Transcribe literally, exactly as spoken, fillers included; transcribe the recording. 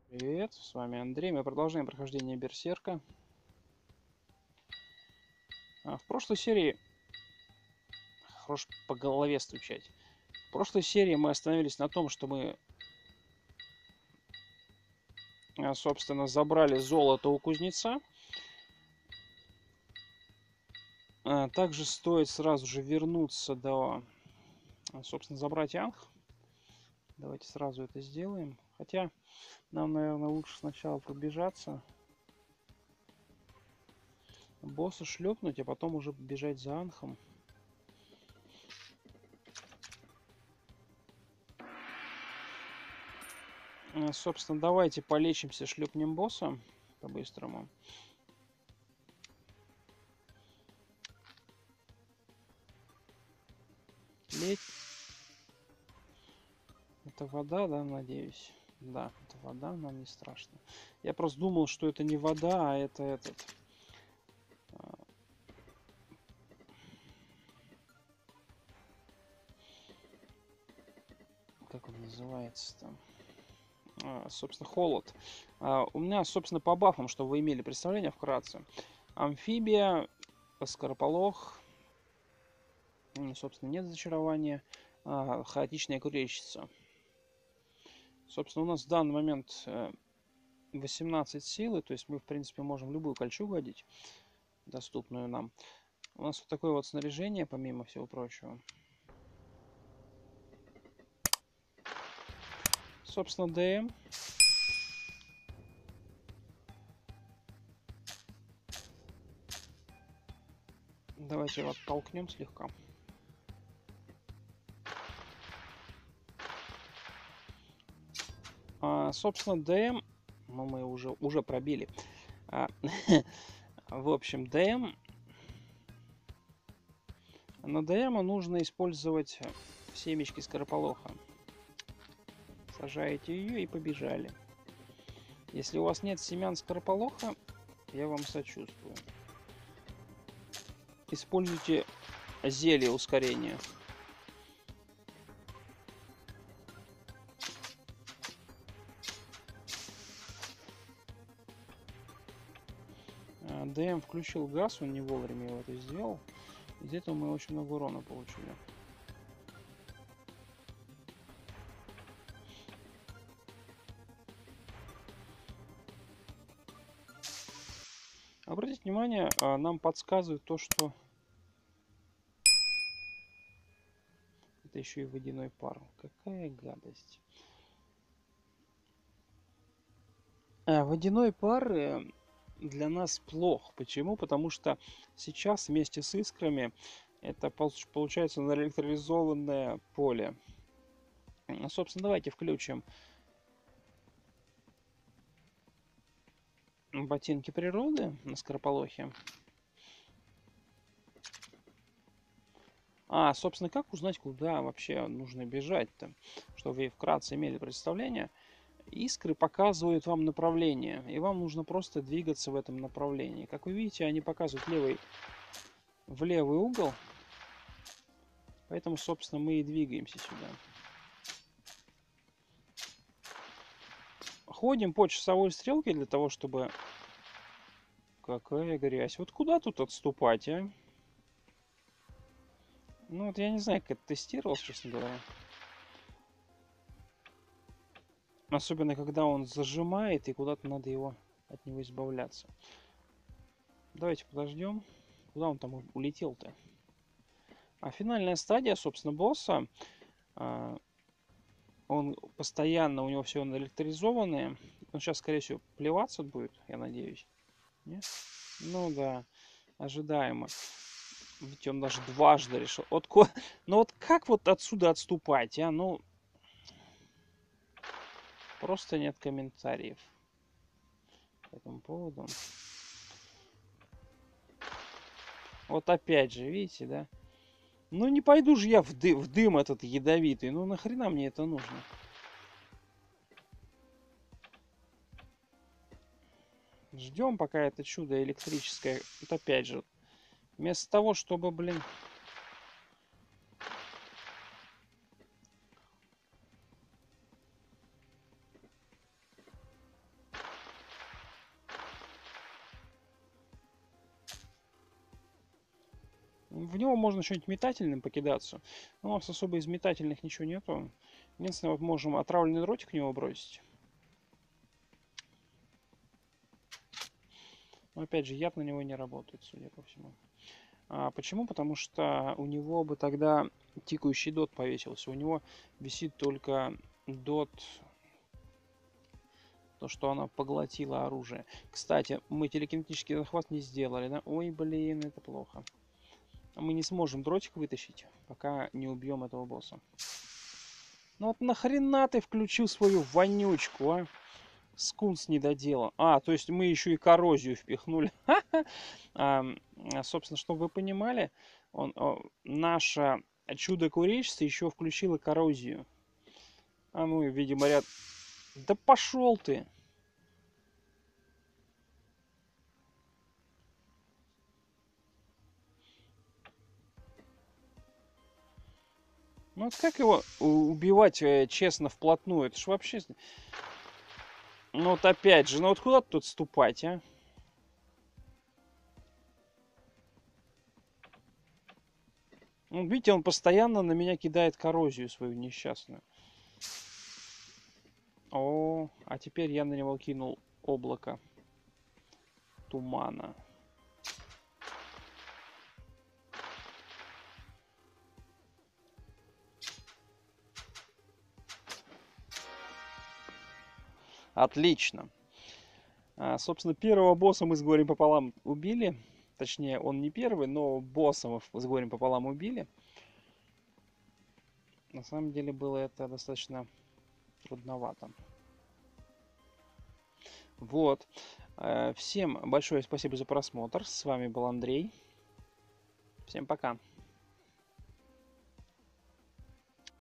Привет, с вами Андрей. Мы продолжаем прохождение Берсерка. А, в прошлой серии... Хорош по голове стучать. В прошлой серии мы остановились на том, что мы, а, собственно, забрали золото у кузнеца. А, также стоит сразу же вернуться до... Собственно, забрать Анх. Давайте сразу это сделаем. Хотя нам, наверное, лучше сначала пробежаться. Босса шлепнуть, а потом уже бежать за Анхом. Собственно, давайте полечимся, шлепнем босса по-быстрому. Лечь. Это вода, да, надеюсь? Да, это вода, нам не страшно. Я просто думал, что это не вода, а это этот... Как он называется там? А, собственно, холод. А, у меня, собственно, по бафам, чтобы вы имели представление вкратце. Амфибия, скорополох, собственно, нет зачарования, а, хаотичная курильщица. Собственно, у нас в данный момент восемнадцать силы, то есть мы, в принципе, можем любую кольчугу одеть, доступную нам. У нас вот такое вот снаряжение, помимо всего прочего. Собственно, ДМ. Давайте его оттолкнем слегка. А, собственно, ДМ, ну, мы уже, уже пробили. А, в общем, ДМ... На ДМ нужно использовать семечки скорополоха. Сажаете ее и побежали. Если у вас нет семян скорополоха, я вам сочувствую. Используйте зелье ускорения. ДМ включил газ, он не вовремя его это сделал. Из этого мы очень много урона получили. Обратите внимание, нам подсказывает то, что это еще и водяной пар. Какая гадость. А, водяной пар для нас плох. Почему? Потому что сейчас вместе с искрами это получается наэлектризованное поле. Собственно, давайте включим ботинки природы на скорополохе. А, собственно, как узнать, куда вообще нужно бежать-то? Чтобы вы вкратце имели представление. Искры показывают вам направление, и вам нужно просто двигаться в этом направлении. Как вы видите, они показывают левый, в левый угол. Поэтому, собственно, мы и двигаемся сюда. Ходим по часовой стрелке для того, чтобы... Какая грязь. Вот куда тут отступать, а? Ну, вот я не знаю, как это тестировалось, честно говоря. Особенно, когда он зажимает, и куда-то надо его от него избавляться. Давайте подождем. Куда он там улетел-то? А финальная стадия, собственно, босса. Он постоянно, у него все наэлектризованное. Он сейчас, скорее всего, плеваться будет, я надеюсь. Нет? Ну да, ожидаемо. Ведь он даже дважды решил. Вот, ну вот как вот отсюда отступать, а? Ну, просто нет комментариев по этому поводу. Вот опять же, видите, да? Ну не пойду же я в дым, в дым этот ядовитый. Ну нахрена мне это нужно? Ждем, пока это чудо электрическое. Вот опять же. Вместо того, чтобы, блин... в него можно что-нибудь метательным покидаться. Но у нас особо из метательных ничего нету. Единственное, вот можем отравленный дротик в него бросить. Но опять же, яд на него не работает, судя по всему. А почему? Потому что у него бы тогда тикающий дот повесился. У него висит только дот, то, что она поглотила оружие. Кстати, мы телекинетический захват не сделали, да? Ой, блин, это плохо. Мы не сможем дротик вытащить, пока не убьем этого босса. Ну вот нахрена ты включил свою вонючку, а? Скунс не доделал. А, то есть мы еще и коррозию впихнули. а, собственно, чтобы вы понимали, он, о, наше чудо-курильщица еще включила коррозию. А мы, видимо, ряд... Да пошел ты! Ну вот как его убивать э, честно вплотную? Это ж вообще... Ну вот опять же, ну вот куда тут ступать, а? Ну, видите, он постоянно на меня кидает коррозию свою несчастную. О, а теперь я на него кинул облако тумана. Отлично. А, собственно, первого босса мы с горем пополам убили. Точнее, он не первый, но босса мы с горем пополам убили. На самом деле было это достаточно трудновато. Вот. Всем большое спасибо за просмотр. С вами был Андрей. Всем пока.